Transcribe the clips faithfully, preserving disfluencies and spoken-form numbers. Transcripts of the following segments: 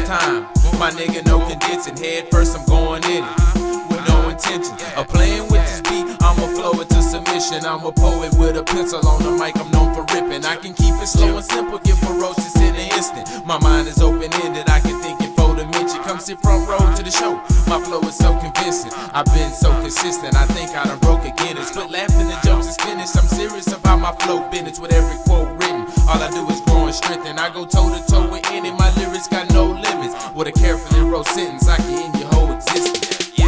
time. My nigga, no condensing. Head first, I'm going in it with no intention of playing with this beat. I'ma flow it to submission. I'm a poet with a pencil on the mic. I'm known for ripping. I can keep it slow and simple, get ferocious in an instant. My mind is open-ended. I can think in four dimensions. Come sit front row to the show. My flow is so convincing. I've been so consistent. I think I done broke again. It's quit laughing. The jokes is finished. I'm serious about my flow business with every quote written. All I do is grow and strengthen. I go toe to toe with any. My lyrics got no limits. With a carefully wrote sentence, I can end your whole existence.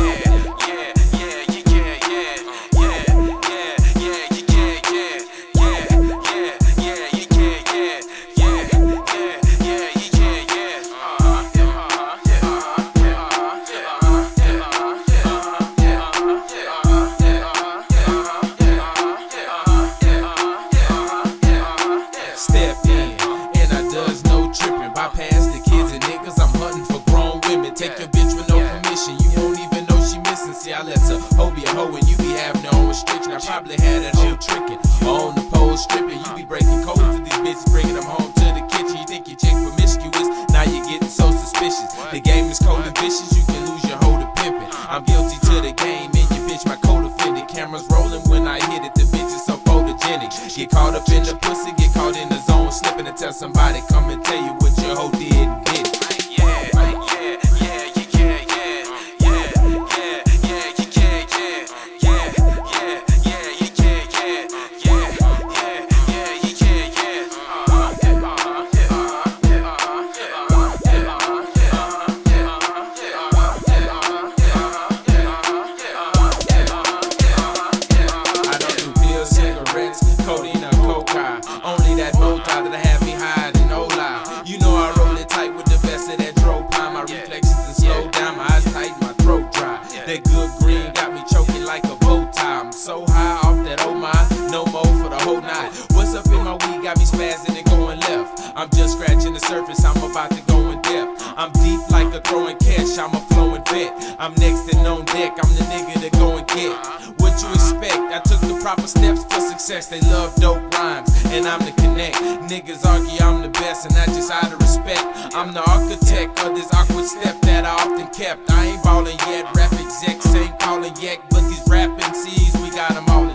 Step in, and I does no tripping. Bypass the kids and niggas, I'm hunting for grown women. Take your bitch with no permission, you won't even know she missing. See, I let a hoe be a hoe and you be having your own restriction. I probably had that hoe tricking, or on the pole stripping. You be breaking codes to these bitches, bringing them home to the kitchen. You think you chick promiscuous, now you're getting so suspicious. The game is cold and vicious, you can lose your hoe to pimping. I'm guilty to the game and your bitch my co-defendant. Cameras rolling when I hit it, the bitch is so photogenic. Get caught up in the pussy, get caught in the zone, slipping and tell somebody, come and tell you what your hoe did and did. Yeah, yeah, yeah, you can, yeah, yeah, yeah, yeah, you can, yeah, yeah, yeah, yeah, you can, yeah, yeah, yeah, yeah, you can, yeah. Uh-huh, yeah, uh-huh, yeah, uh-huh, yeah, uh-huh, yeah, uh-huh, yeah, uh-huh, yeah, uh-huh, yeah, uh-huh, yeah, uh-huh, yeah, uh-huh, yeah, uh-huh, yeah, uh-huh, yeah, uh-huh, yeah, uh-huh, yeah, uh-huh. I don't do pills, cigarettes, codeine or cocaine. Only that multi that I have me hide in Ola. You know I roll it tight with the best of that dro pie. My reflexes and slow down, my eyes tight, my throat dry. That good green got me choking like a bow tie. I'm so high off that oh my, no more for the whole night. What's up in my weed got me spazzing and going left. I'm just scratching the surface, I'm about to go in depth. I'm deep like a throwing catch, I'm a flowing vet. I'm next and on deck, I'm the nigga to go and get. What you expect? I took the proper steps for success. They love dope rhymes, and I'm the connect. Niggas argue I'm the best, and that's just out of respect. I'm the architect of this awkward step that I often kept. I ain't ballin' yet, rap execs ain't callin' yet, but these rap M Cs, we got them all